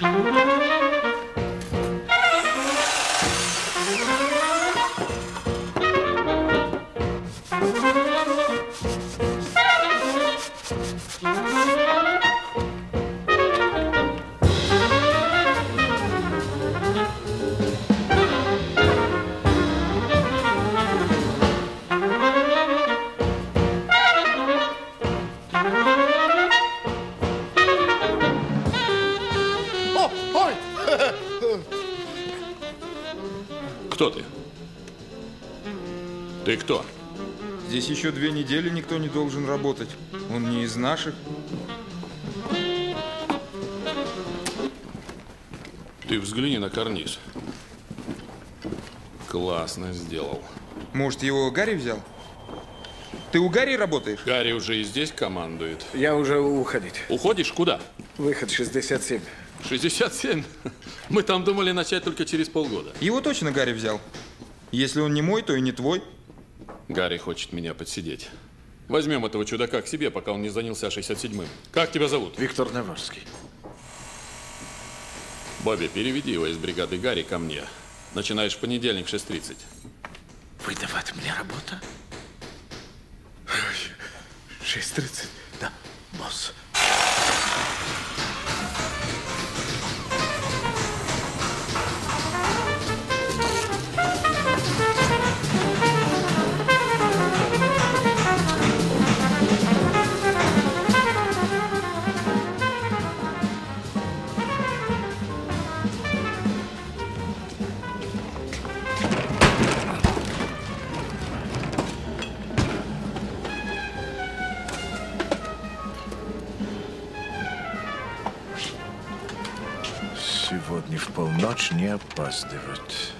Кто ты? Ты кто? Здесь еще 2 недели никто не должен работать. Он не из наших. Ты взгляни на карниз. Классно сделал. Может, его Гарри взял? Ты у Гарри работаешь? Гарри уже и здесь командует. Я уже уходить. Уходишь? Куда? Выход 67. 67? Мы там думали начать только через полгода. Его точно Гарри взял. Если он не мой, то и не твой. Гарри хочет меня подсидеть. Возьмем этого чудака к себе, пока он не занялся 67-м. Как тебя зовут? Виктор Наварский. Бобби, переведи его из бригады Гарри ко мне. Начинаешь в понедельник в 6:30. Выдавать мне работа? 6:30? Да, босс. Сегодня в полночь не опаздывать.